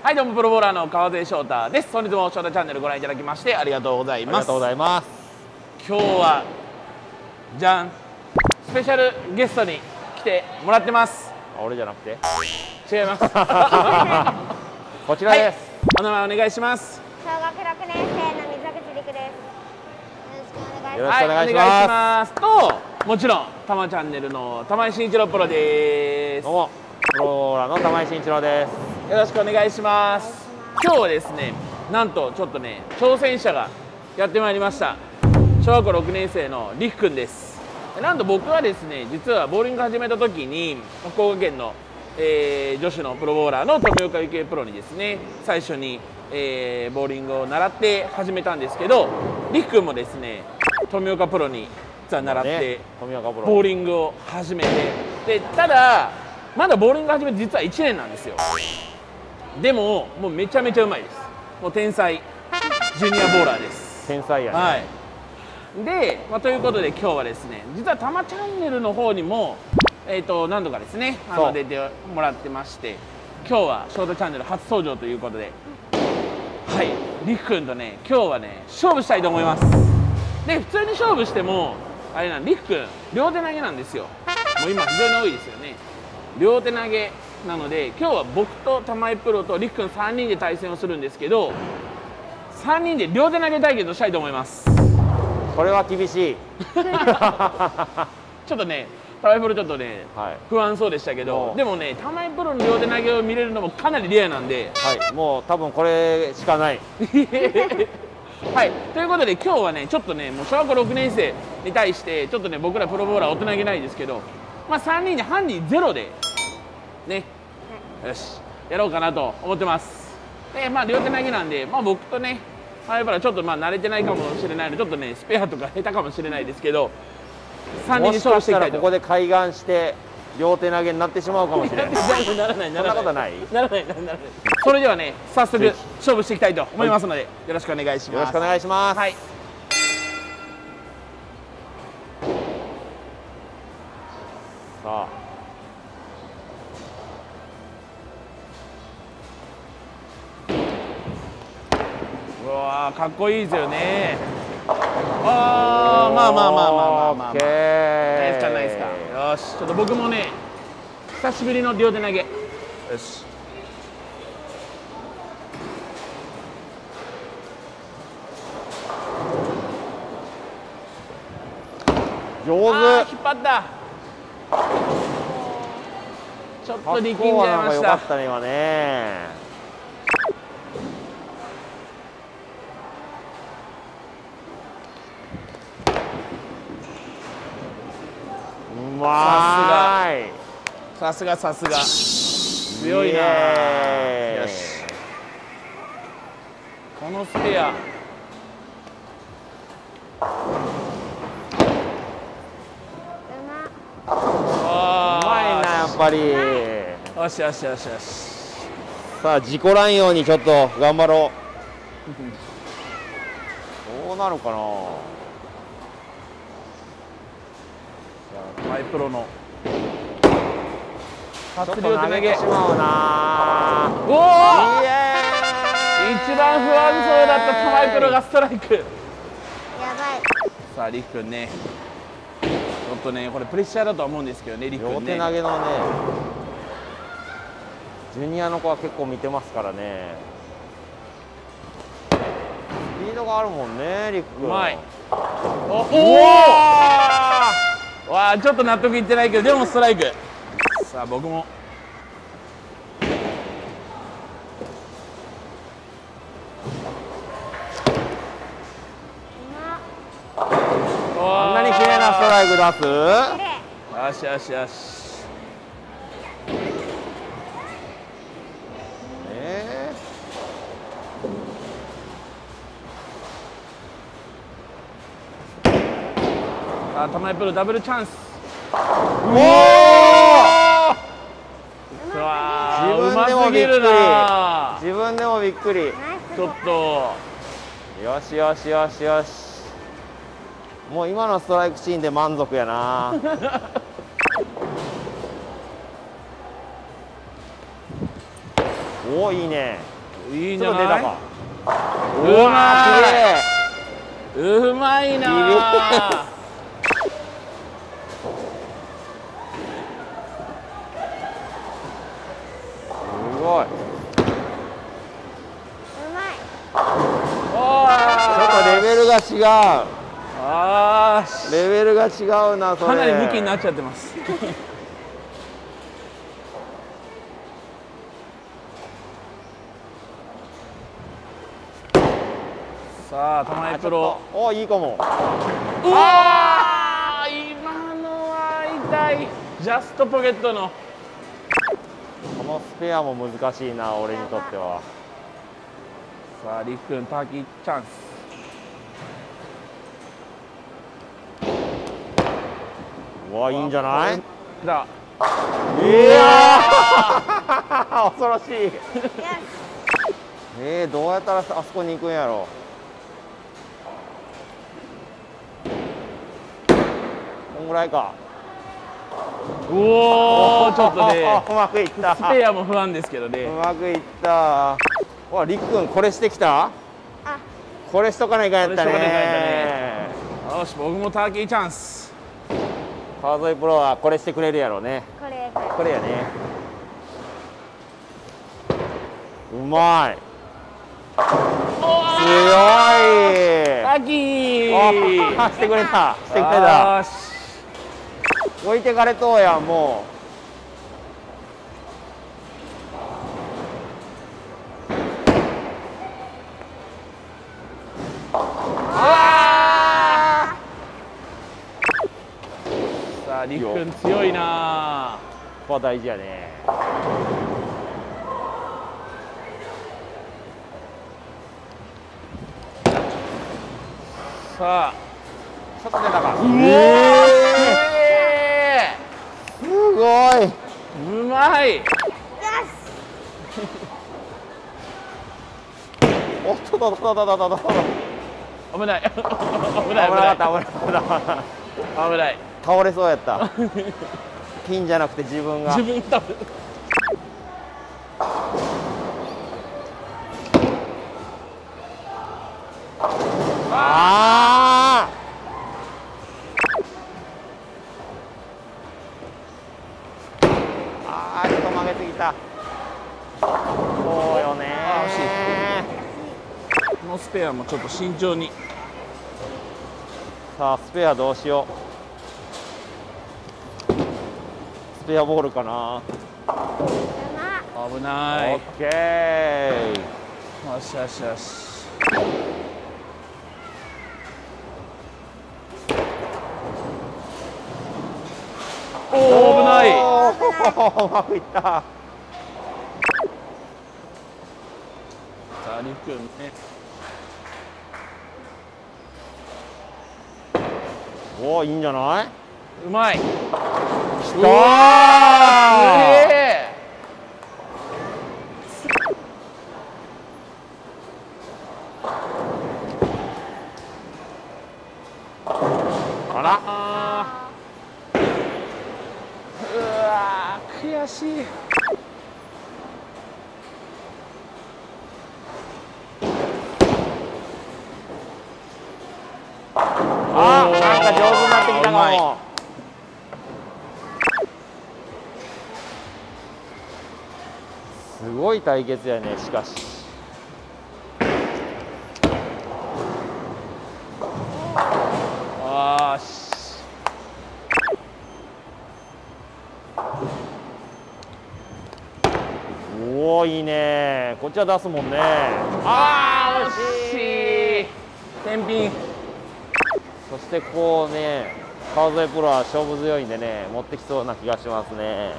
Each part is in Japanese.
はい、どうもプロボーラーの川添翔太です。本日も翔太チャンネルご覧いただきましてありがとうございます。 ありがとうございます。 今日はじゃん、スペシャルゲストに来てもらってます。 俺じゃなくて違いますこちらです、 お名前お願いします。 小学6年生の水口陸です。よろしくお願いします。 よろしくお願いします。 はい、お願いしますと、もちろんたまチャンネルの玉井慎一郎プロです。 どうもプロボーラーの玉井慎一郎です。 よろしくお願いします。今日はですね、なんとちょっとね、挑戦者がやってまいりました。小学校6年生のりくくんです。なんと僕はですね、実はボーリング始めた時に福岡県の、女子のプロボーラーの富岡由紀恵プロにですね、最初に、ボーリングを習って始めたんですけど、りくくんもですね、富岡プロに実は習って、 ね、富岡プロボーリングを始めて、でただまだボーリング始めて実は1年なんですよ。でももうめちゃめちゃうまいです。もう天才ジュニアボーラーです。 天才やね。 はい。で、ということで今日はですね、実はたまチャンネルの方にも何度かですね出てもらってまして、今日はショートチャンネル初登場ということで、はい、りくくんとね今日はね勝負したいと思います。で、普通に勝負してもあれなん、りくくん両手投げなんですよ。もう今非常に多いですよね。両手投げなので、今日は僕と玉井プロとりくくん3人で対戦をするんですけど、3人で両手投げ対決をしたいと思います。 これは厳しいちょっとね、玉井プロちょっとね、 はい、 不安そうでしたけど、でもね、玉井プロの両手投げを見れるのもかなりレアなんで、 はい、もう多分これしかないはい、ということで今日はね、ちょっとね、もう小学校6年生に対してちょっとね、僕らプロボーラー大人げないですけど、3人でハンディゼロでね、よしやろうかなと思ってます。で、両手投げなんで、僕とね玉井プロはちょっと慣れてないかもしれないので、ちょっとねスペアとか下手かもしれないですけど、3人で勝負していきたいと。 もしかしたらここで開眼して両手投げになってしまうかもしれないならない、 そんなことない。 ならない。それではね、早速勝負していきたいと思いますので、よろしくお願いします。 よろしくお願いします。 はい。 さあ、 うわー、かっこいいですよね。ああ、 オッケー。 ナイスかナイスか。よし、ちょっと僕もね久しぶりの両手投げ。よし、 上引っ手。 張った。ちょっと力んじゃいましよかた。 ったね今ね。うまーい。 さすが強いな。よし、このスペアうまいなやっぱり。 よし。 さあ事故らんようにちょっと頑張ろう。どうなるかな。 マイプロのちょっと投げてしまうな。 おお、一番不安そうだった玉井プロがストライク。 やばい。 さありくくんね、ちょっとねこれプレッシャーだとは思うんですけどね、りくく両んね。 手投げのねジュニアの子は結構見てますからね。スピードがあるもんねりくくん。 うまい。おお、わあ、ちょっと納得いってないけど、でもストライク。さあ僕もあんなに綺麗なストライク出す。 よし。さあ玉井プロダブルチャンス。 おお、 うわー、 自分でもびっくり。自分でもびっくり。 ちょっとよし。もう今のストライクシーンで満足やな。おお、いいね。 いいんじちょゃない。 っと出たか。 うまい。 うまいなー。 すごい。 うまい。 ちょっとレベルが違う。 ああ、 レベルが違うな、それ。 かなりムキになっちゃってます。さあ、玉井プロ。 お、いいかも。 うわー、今のは痛い。ジャストポケットの。 このスペアも難しいな、俺にとっては。 さあ、りっくん、ターキーチャンス。 うわ、いいんじゃない。 だ。 いやー恐ろしい。 よし。 どうやったらあそこに行くんやろ。こんぐらいか。 おお、ちょっとね。 うまくいった。 スペアも不安ですけどね。 うまくいった。わ、りっくん、これしてきた。 あ、 これしとかないかんやったこれしとかないかんやね。 よし、僕もターキーチャンス。 川添プロはこれしてくれるやろうね。 これ。 これやね。うまい。強い。 ターキー。 あ、してくれた。してくれた。 よし。 置いてかれとうやん、もう。 さあ、りっくん強いな。 ここは大事やね。 さあ、 ちょっと出たか。すごい。 うまい。 よし。 おっとっとっとっとっとっと。 危ない。危ない。危危ない。 なかった、危なかった。 危ない。 倒れそうやった。ピンじゃなくて自分が。 自分多分。 ああ。ちょっと曲げすぎた。そうよね。 惜しい。このスペアもちょっと慎重に。 さあ、スペアどうしよう。スペアボールかな。 危ない。 オッケー。 よしよしよし。おお、危ない。 うまくいった。 さあ、りっくんね。 おお、いいんじゃない。 うまい。 きうたわー。すー。 げえ。 あら。 あー。うわー、悔しい。 あ、なんか上手になってきたかうまい。 も。すごい対決やね、しかし。 あーし。 おお、いいね。こっちは出すもんね。 あー、惜しい。天品。 そしてこうね、川添プロは勝負強いんでね、持ってきそうな気がしますね。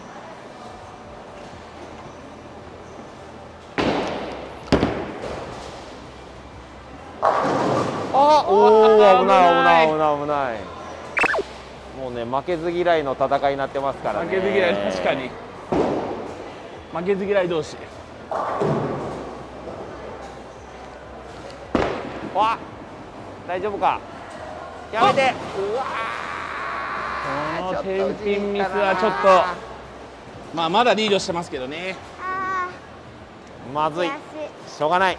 あ、おお、危ない危ない危ない危ない。もうね、負けず嫌いの戦いになってますからね。 負けず嫌い、確かに。負けず嫌い同士。 わ、大丈夫か。やめて。うわこの天品ミスはちょっと、まあまだリードしてますけどね。 あまずい、 悔ししょうがない。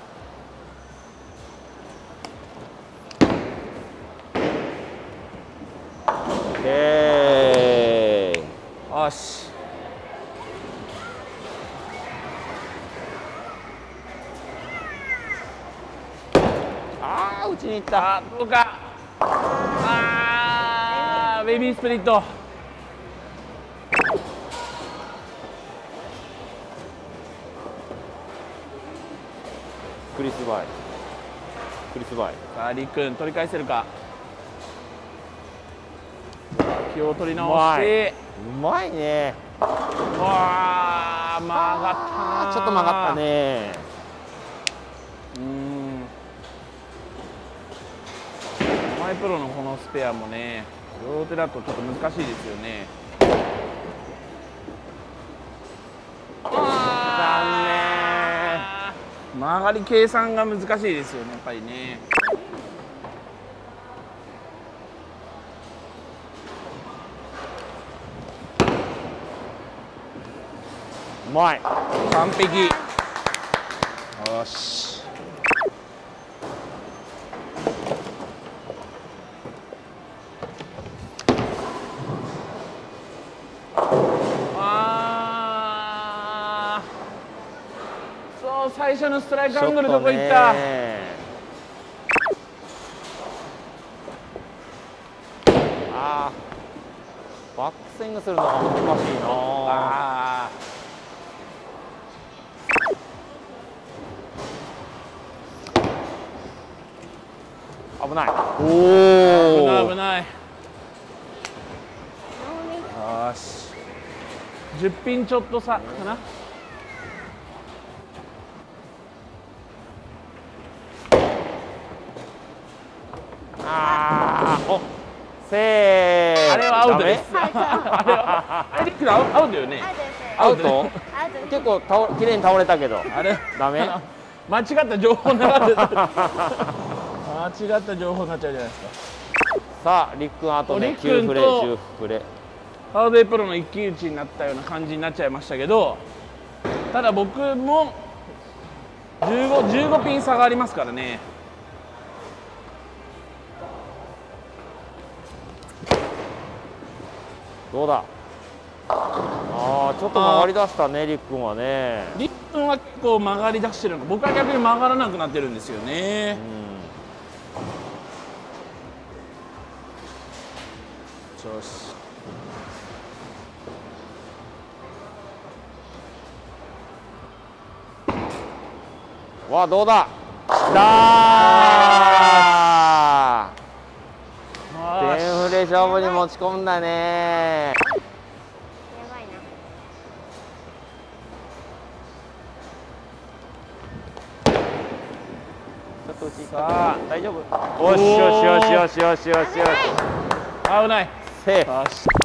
よし。 ああ、打ちに行った。 どうか。ああ、ベビースプリット。 クリスバイ。クリスバイ。 さあ、りっくん取り返せるか。気を取り直まい。 して。 うまいね。 わあ、曲がったな。 ちょっと曲がったね。 マイプロのこのスペアもね、両手だとちょっと難しいですよね。 残念。 曲がり計算が難しいですよね、やっぱりね。 うまい。 完璧。よし。そう、最初のストライクアングルどこ行った。 ああ、バックスイングするのが難しいな。 あ危ない。 ー、 おお。 危ない。よし。10ピンちょっと差かな。 ああ、お、せー。 あれはアウトです。 ダメ。 あれリックのアウトよね。 アウト。 アウト。 結構綺麗に倒れたけど。 あれダメ。 間違った情報になられ間違った情報になっちゃうじゃないですか。 さあ、りっくんあとね、 りっくんと 9フレ、10フレ。 ハードウェイプロの一騎打ちになったような感じになっちゃいましたけど、ただ僕も15ピン差がありますからね。 どうだ。ああ、ちょっと曲がりだしたね、りっくんはね。 りっくんは結構曲がり出してるのか、僕は逆に曲がらなくなってるんですよね。よし。 わあ、どうだ。きたー。全フレ勝負に持ち込んだね。 やばいな。 ちょっと打ちさあ、 大丈夫。よしよしよしよしよしよしよし。 危ない。 セーフ。 よし。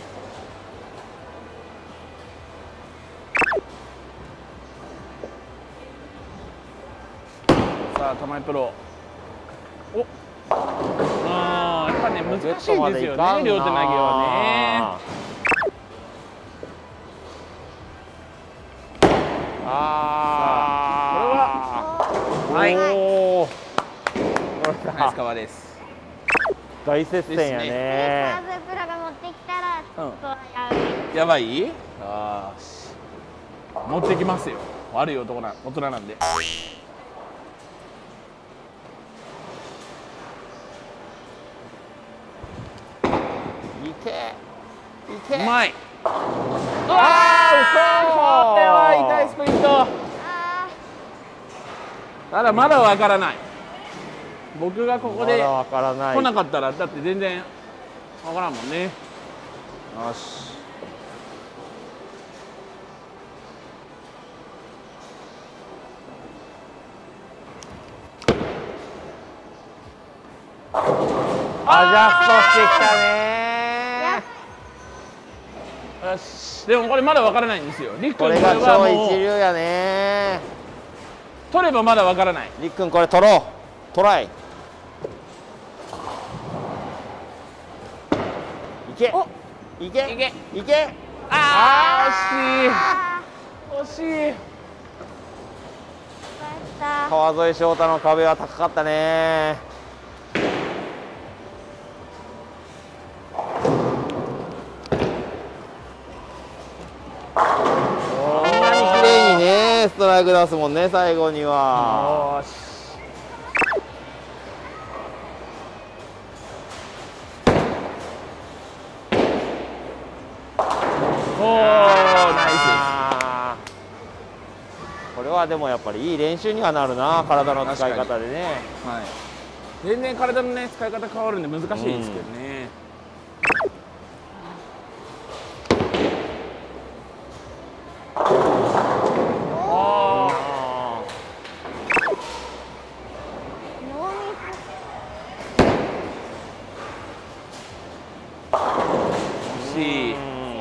さあ、玉井プロ。お。やっぱね、難しいですよね、両手投げはね。 ああ、 はい。 おお。 ナイスカバーです。 大接戦やね。 ハーズプロが持ってきたらちょっとやばい？よし。持ってきますよ。悪い大人なんで。 いけ。いけ。 うまい。 ああ、 これは痛いスプリット。ただまだわからない。僕がここでまだわからない。 来なかったらだって全然わからんもんね。よし。 アジャストしてきたねよし。でもこれまだわからないんですよ。りっくんこれが超一流やね。 取ればまだわからない。 りっくんこれ取ろう。トライ。いけ。いけ。 いけ。 いけ。 あー、惜しい。惜しい。 た。 川添翔太の壁は高かったね。こんなに綺麗にねストライク出すもんね、最後には。 よし。おお、ナイス。 これはでもやっぱりいい練習にはなるな、体の使い方でね。 はい、全然体のね使い方変わるんで難しいですけどね。 ノーミ惜しい。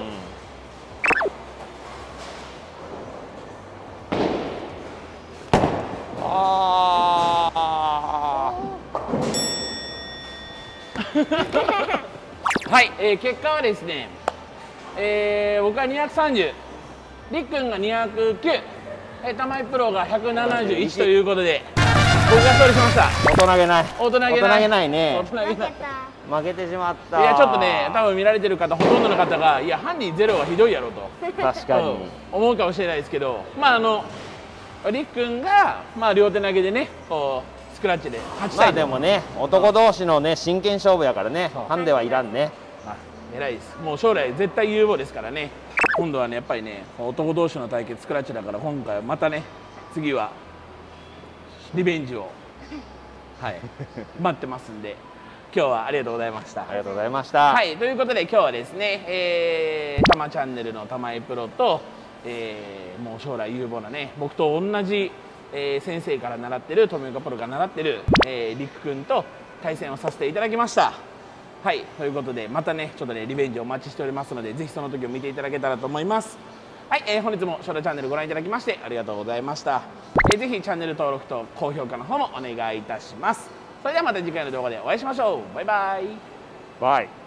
はい、結果はですね、僕は230、りっくんが209、玉井プロが171ということで、僕が勝利しました。 大人げない。 大人げない。 大人げないね。 ス。負けた。 負けてしまった。 いやちょっとね、多分見られてる方ほとんどの方がいやハンディゼロはひどいやろと確かに、 思うかもしれないですけど、まありっくんが両手投げでねこうスクラッチで勝ちたいと。 でもね、男同士のね真剣勝負やからね、ハンデはいらんね。 偉いです。もう将来絶対有望ですからね。今度はねやっぱりね男同士の対決スクラッチだから、今回はまたね次はリベンジをはい待ってますんで、今日はありがとうございました。 ありがとうございました。 はい、ということで今日はですね、たまチャンネルの玉井プロと、もう将来有望なね僕と同じ、先生から習ってる富岡プロが習ってる、りっくんと対戦をさせていただきました。はい、ということでまたねちょっとねリベンジをお待ちしておりますので、ぜひその時を見ていただけたらと思います。はい、本日もショートチャンネルご覧いただきましてありがとうございました。ぜひチャンネル登録と高評価の方もお願いいたします。それではまた次回の動画でお会いしましょう。バイバイ。 バイ。